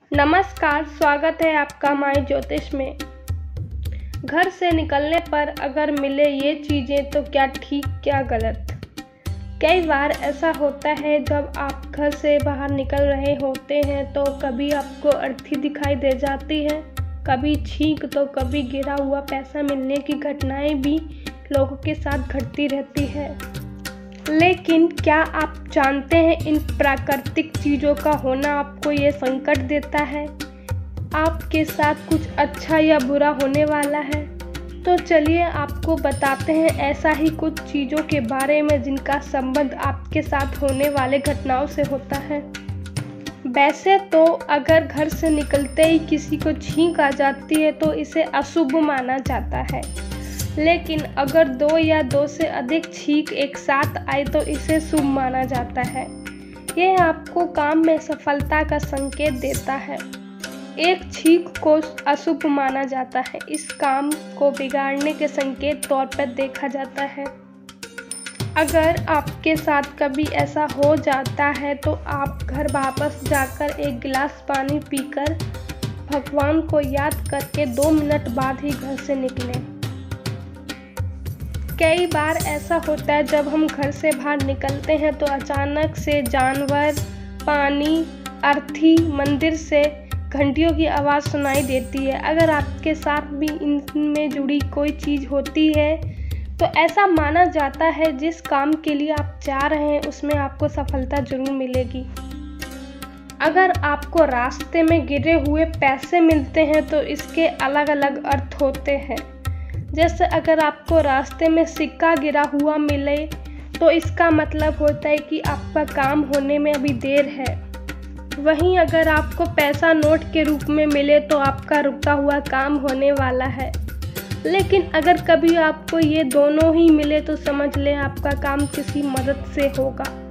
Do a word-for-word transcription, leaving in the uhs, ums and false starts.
नमस्कार, स्वागत है आपका माय ज्योतिष में। घर से निकलने पर अगर मिले ये चीज़ें तो क्या ठीक क्या गलत। कई बार ऐसा होता है जब आप घर से बाहर निकल रहे होते हैं तो कभी आपको अर्थी दिखाई दे जाती है, कभी छींक तो कभी गिरा हुआ पैसा मिलने की घटनाएं भी लोगों के साथ घटती रहती है। लेकिन क्या आप जानते हैं इन प्राकृतिक चीज़ों का होना आपको ये संकट देता है, आपके साथ कुछ अच्छा या बुरा होने वाला है। तो चलिए आपको बताते हैं ऐसा ही कुछ चीज़ों के बारे में जिनका संबंध आपके साथ होने वाले घटनाओं से होता है। वैसे तो अगर घर से निकलते ही किसी को छींक आ जाती है तो इसे अशुभ माना जाता है, लेकिन अगर दो या दो से अधिक छींक एक साथ आए तो इसे शुभ माना जाता है। यह आपको काम में सफलता का संकेत देता है। एक छींक को अशुभ माना जाता है, इस काम को बिगाड़ने के संकेत तौर पर देखा जाता है। अगर आपके साथ कभी ऐसा हो जाता है तो आप घर वापस जाकर एक गिलास पानी पीकर भगवान को याद करके दो मिनट बाद ही घर से निकलें। कई बार ऐसा होता है जब हम घर से बाहर निकलते हैं तो अचानक से जानवर, पानी, अर्थी, मंदिर से घंटियों की आवाज़ सुनाई देती है। अगर आपके साथ भी इनमें जुड़ी कोई चीज़ होती है तो ऐसा माना जाता है जिस काम के लिए आप जा रहे हैं उसमें आपको सफलता जरूर मिलेगी। अगर आपको रास्ते में गिरे हुए पैसे मिलते हैं तो इसके अलग अलग अर्थ होते हैं। जैसे अगर आपको रास्ते में सिक्का गिरा हुआ मिले तो इसका मतलब होता है कि आपका काम होने में अभी देर है। वहीं अगर आपको पैसा नोट के रूप में मिले तो आपका रुका हुआ काम होने वाला है। लेकिन अगर कभी आपको ये दोनों ही मिले तो समझ लें आपका काम किसी मदद से होगा।